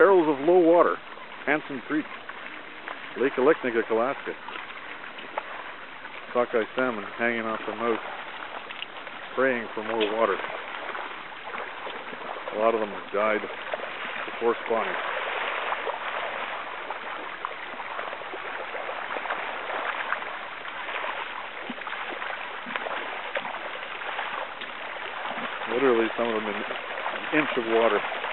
perils of low water. Hansen Creek, Lake Aleknik, Alaska. Sockeye salmon hanging off their mouth, praying for more water. A lot of them have died before spawning. Literally some of them in an inch of water.